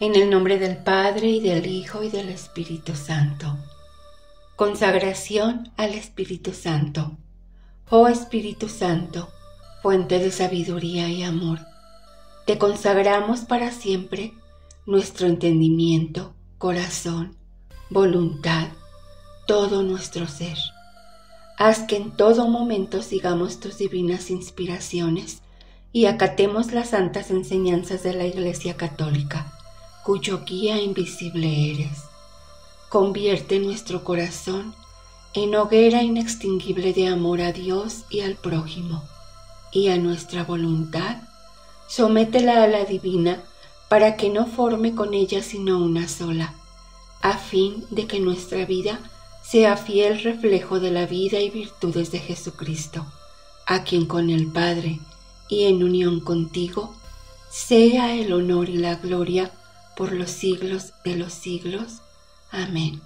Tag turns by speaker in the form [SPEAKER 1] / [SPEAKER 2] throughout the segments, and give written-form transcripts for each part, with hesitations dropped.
[SPEAKER 1] En el nombre del Padre, y del Hijo, y del Espíritu Santo. Consagración al Espíritu Santo. Oh Espíritu Santo, fuente de sabiduría y amor, te consagramos para siempre nuestro entendimiento, corazón, voluntad, todo nuestro ser. Haz que en todo momento sigamos tus divinas inspiraciones y acatemos las santas enseñanzas de la Iglesia Católica, cuyo guía invisible eres. Convierte nuestro corazón en hoguera inextinguible de amor a Dios y al prójimo, y a nuestra voluntad, sométela a la divina para que no forme con ella sino una sola, a fin de que nuestra vida sea fiel reflejo de la vida y virtudes de Jesucristo, a quien con el Padre y en unión contigo sea el honor y la gloria por los siglos de los siglos. Amén.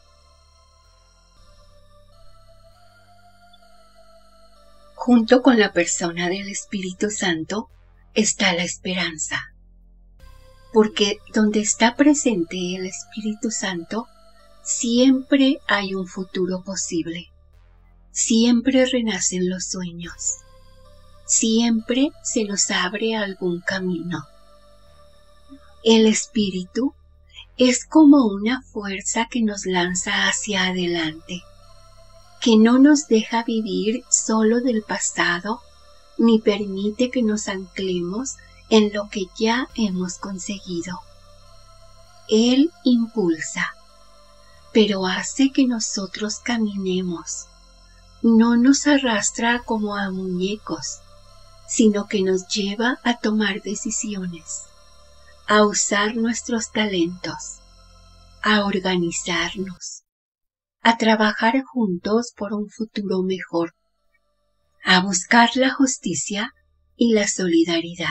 [SPEAKER 2] Junto con la persona del Espíritu Santo está la esperanza, porque donde está presente el Espíritu Santo, siempre hay un futuro posible, siempre renacen los sueños, siempre se nos abre algún camino. El Espíritu es como una fuerza que nos lanza hacia adelante, que no nos deja vivir solo del pasado, ni permite que nos anclemos en lo que ya hemos conseguido. Él impulsa, pero hace que nosotros caminemos. No nos arrastra como a muñecos, sino que nos lleva a tomar decisiones, a usar nuestros talentos, a organizarnos, a trabajar juntos por un futuro mejor, a buscar la justicia y la solidaridad.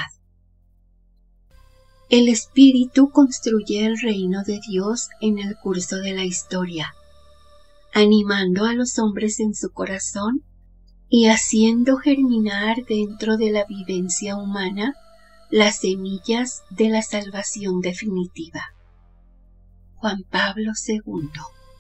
[SPEAKER 2] El Espíritu construye el reino de Dios en el curso de la historia, animando a los hombres en su corazón y haciendo germinar dentro de la vivencia humana las semillas de la salvación definitiva. Juan Pablo II.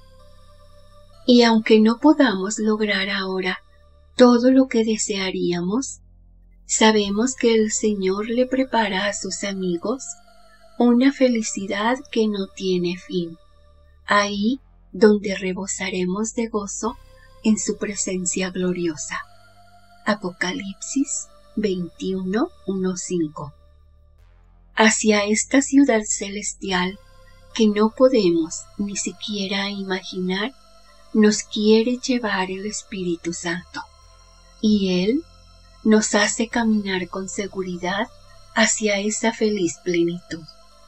[SPEAKER 2] Y aunque no podamos lograr ahora todo lo que desearíamos, sabemos que el Señor le prepara a sus amigos una felicidad que no tiene fin, ahí donde rebosaremos de gozo en su presencia gloriosa. Apocalipsis 21:1-5. Hacia esta ciudad celestial que no podemos ni siquiera imaginar, nos quiere llevar el Espíritu Santo, y Él nos hace caminar con seguridad hacia esa feliz plenitud.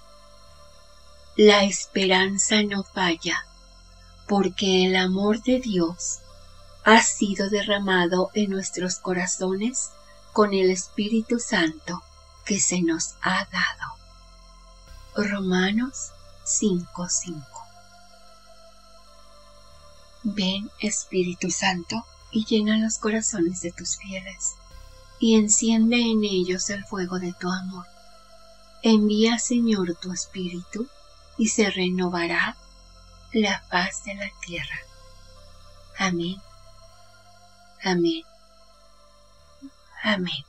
[SPEAKER 2] La esperanza no falla, porque el amor de Dios ha sido derramado en nuestros corazones con el Espíritu Santo que se nos ha dado. Romanos 5:5. Ven, Espíritu Santo, y llena los corazones de tus fieles, y enciende en ellos el fuego de tu amor. Envía, Señor, tu Espíritu, y se renovará la faz de la tierra. Amén. Amén. Amén.